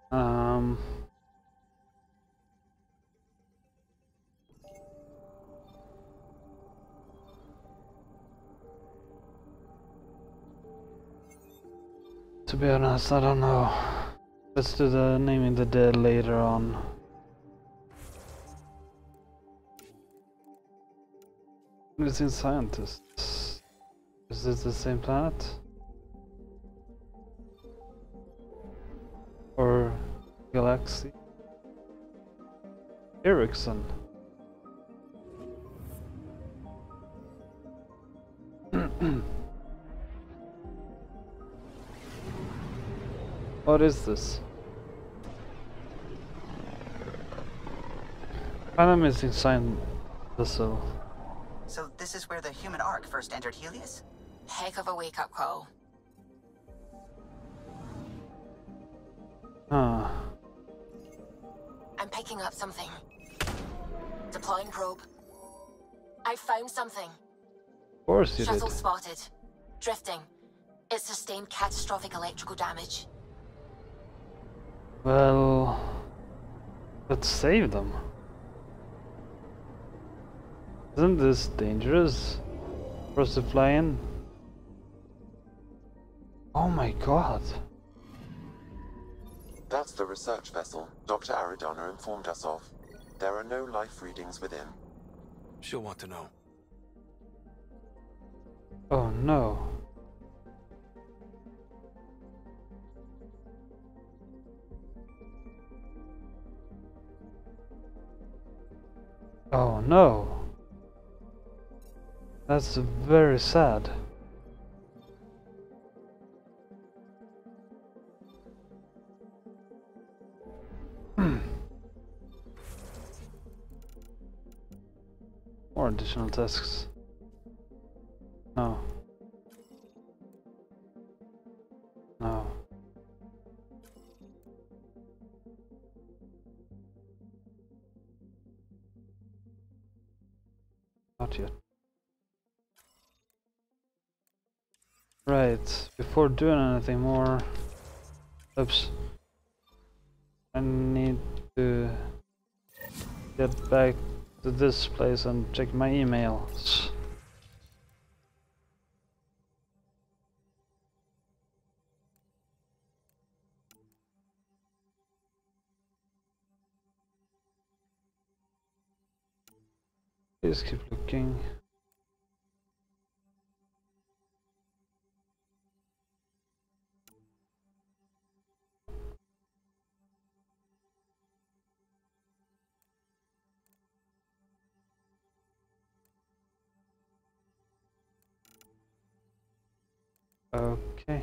Um. To be honest, I don't know. Let's do the naming the dead later on. Missing scientists. Is this the same planet? Or galaxy? Ericsson. What is this? Find a missing sign vessel. So this is where the human ark first entered Helios? Heck of a wake-up call. Huh. I'm picking up something. Deploying probe. I found something. Of course you Shuttle did. spotted. Drifting. It sustained catastrophic electrical damage. Well, let's save them. Isn't this dangerous for us to fly in? Oh my god. That's the research vessel Dr. Aridana informed us of. There are no life readings within. She'll want to know. Oh no. Oh no. That's very sad. More additional tasks. No. No. Not yet. Right, before doing anything more, oops, I need to get back to this place and check my emails. Please keep looking. Okay.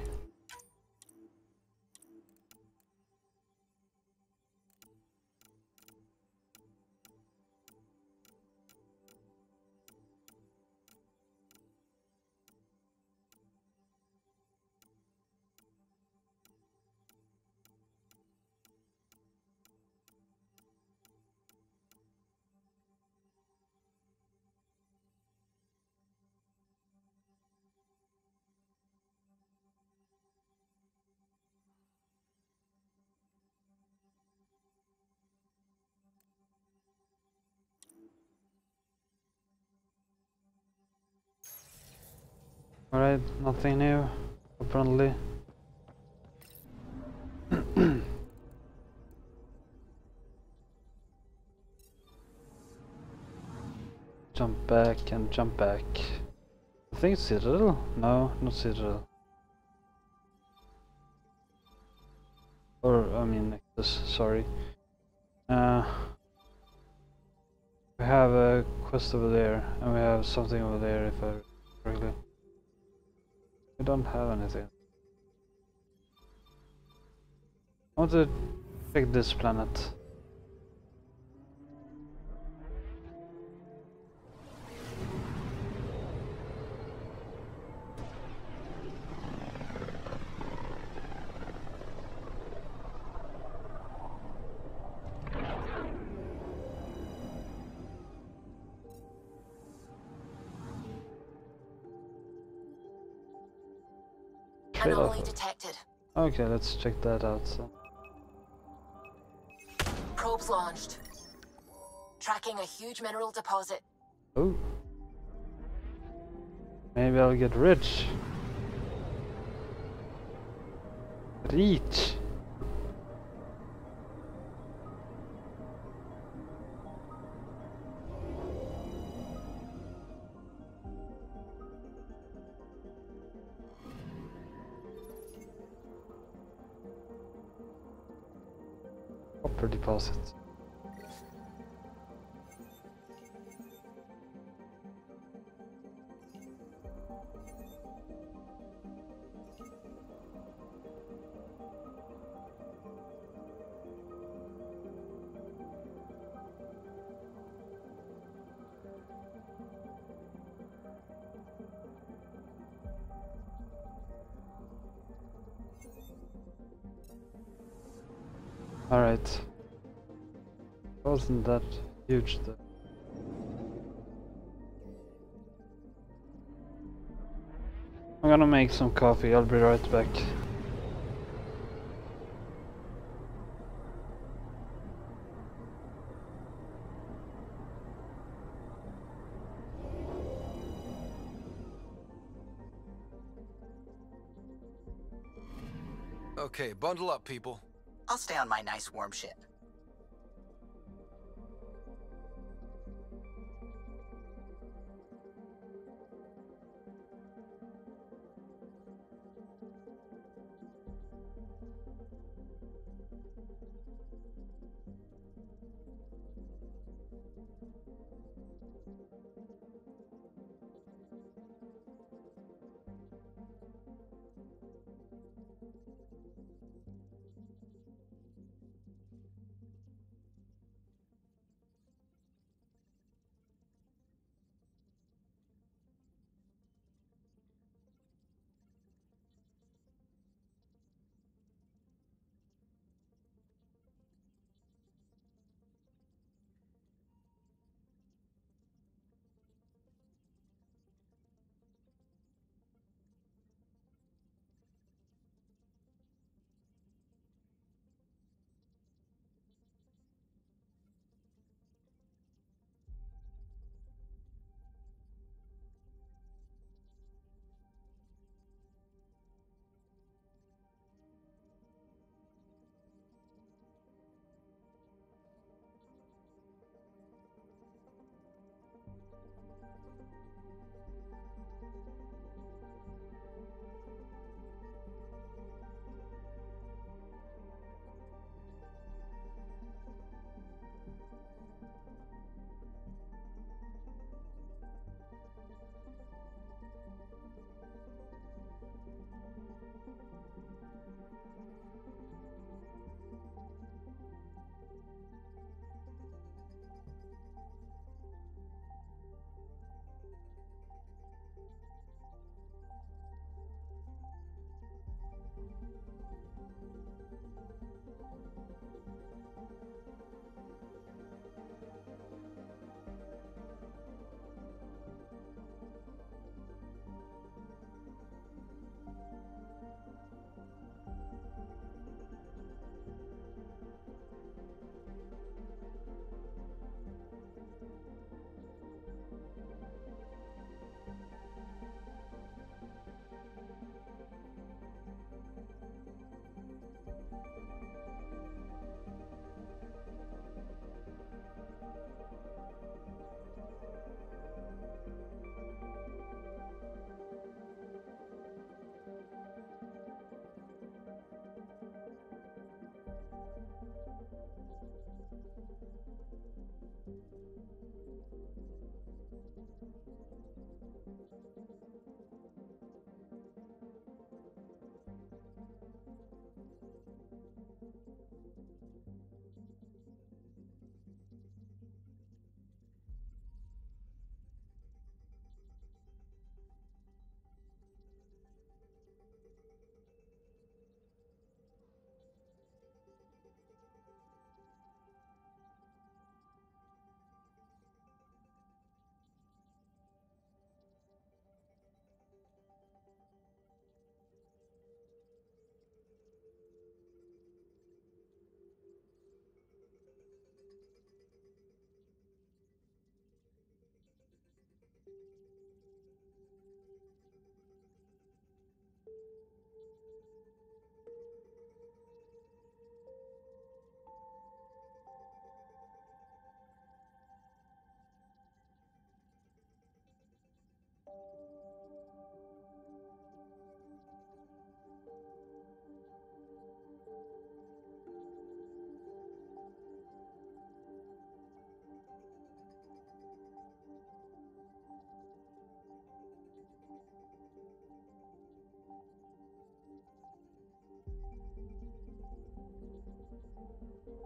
Alright, nothing new, apparently. Jump back and jump back. I think Citadel? No, not Citadel. Or, I mean, Nexus, sorry. We have a quest over there, and we have something over there, if I remember correctly. We don't have anything. I want to check this planet. Anomaly detected. Okay, let's check that out. So. Probes launched. Tracking a huge mineral deposit. Oh. Maybe I'll get rich. Rich. Copper deposits. Alright. Wasn't that huge though. I'm gonna make some coffee, I'll be right back. Okay, bundle up, people. I'll stay on my nice warm ship.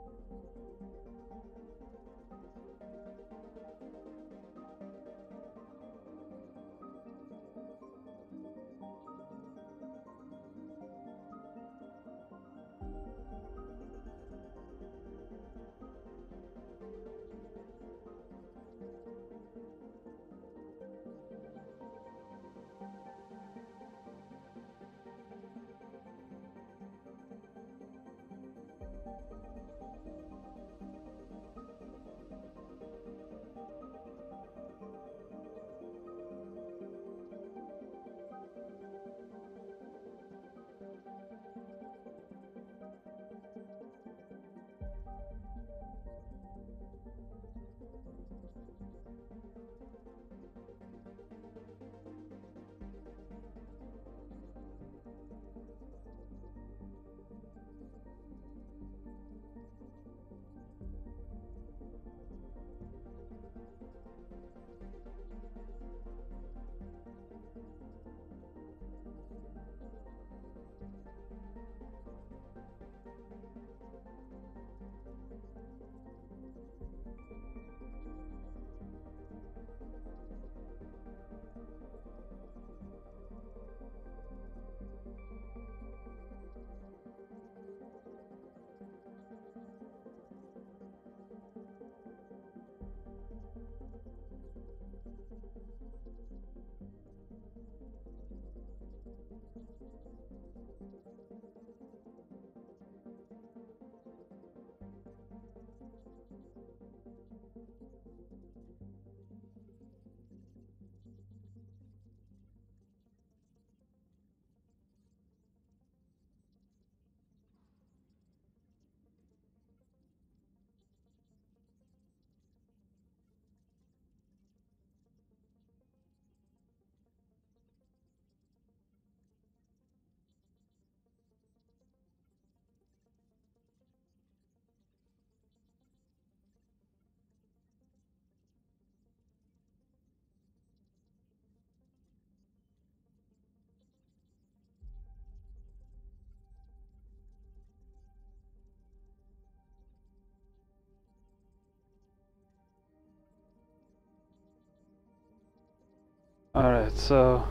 Alright, so...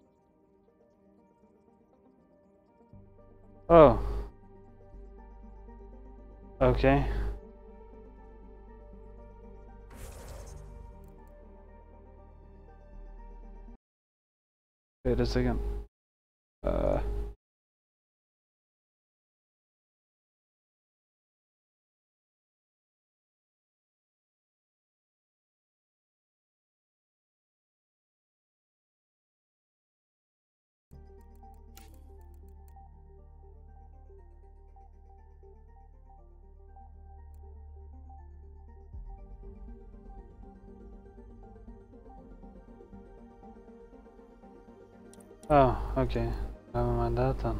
Oh. Okay. Wait a second. Oh, okay. Never mind that then.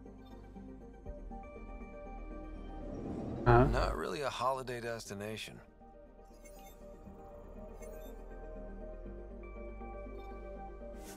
Not really a holiday destination.